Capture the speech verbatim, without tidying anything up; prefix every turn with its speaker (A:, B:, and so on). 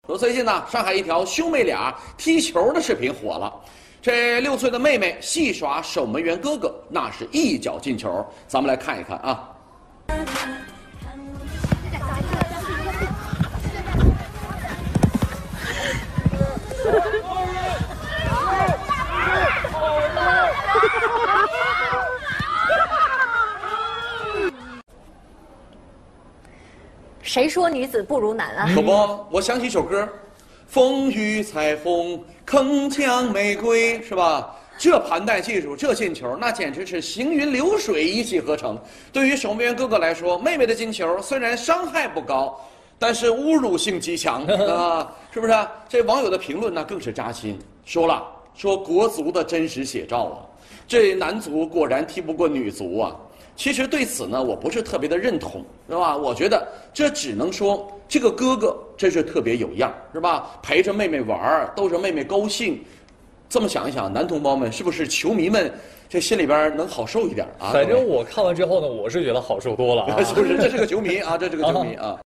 A: 说最近呢，上海一条兄妹俩踢球的视频火了。这六岁的妹妹戏耍守门员哥哥，那是一脚进球。咱们来看一看啊。
B: 谁说女子不如男啊？
A: 可不，我想起一首歌，风雨彩虹，铿锵玫瑰，是吧？这盘带技术，这进球，那简直是行云流水，一气呵成。对于守门员哥哥来说，妹妹的进球虽然伤害不高，但是侮辱性极强啊，是不是？这网友的评论呢更是扎心，说了说国足的真实写照啊，这男足果然踢不过女足啊。 其实对此呢，我不是特别的认同，是吧？我觉得这只能说这个哥哥真是特别有样，是吧？陪着妹妹玩儿，逗着妹妹高兴。这么想一想，男同胞们是不是球迷们这心里边能好受一点啊？
C: 反正我看完之后呢，我是觉得好受多了啊！
A: 是不是？这是个球迷啊，这是个球迷啊。